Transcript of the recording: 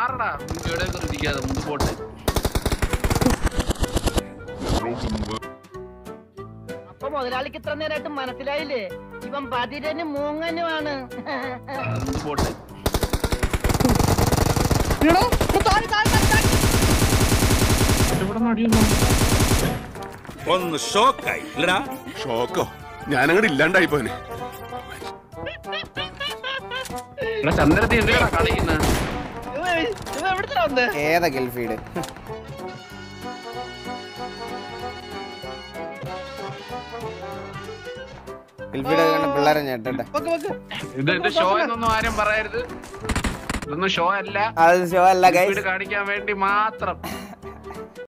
മാറടാ ഇരിക്കാതെ മുമ്പ് പോട്ടെ. അപ്പൊ മുതലാളിക്ക് ഇത്ര നേരമായിട്ട് മനസ്സിലായില്ലേ ഇവൻ പതിരനും മൂങ്ങനുമാണ്. മുമ്പ് പോട്ടെ. ഒന്ന് ഷോക്കായി ഇല്ലടാ. ഷോക്കോ? ഞാനങ്ങോട്ട് ഇല്ലാണ്ടായി പോനെ. ചന്ദ്രത്തി എന്തിനാ കളിക്കുന്നത്? ഏതാ ഗൾഫീഡ്? ഗൾഫീഡ് പിള്ളേരെ ഞെട്ടട്ടെ. ഇത് ഷോ എന്നൊന്നും ആരും പറയരുത്. ഇതൊന്നും ഷോ അല്ല, അത് ഷോ അല്ല ഗൈസ്, കാണിക്കാൻ വേണ്ടി മാത്രം.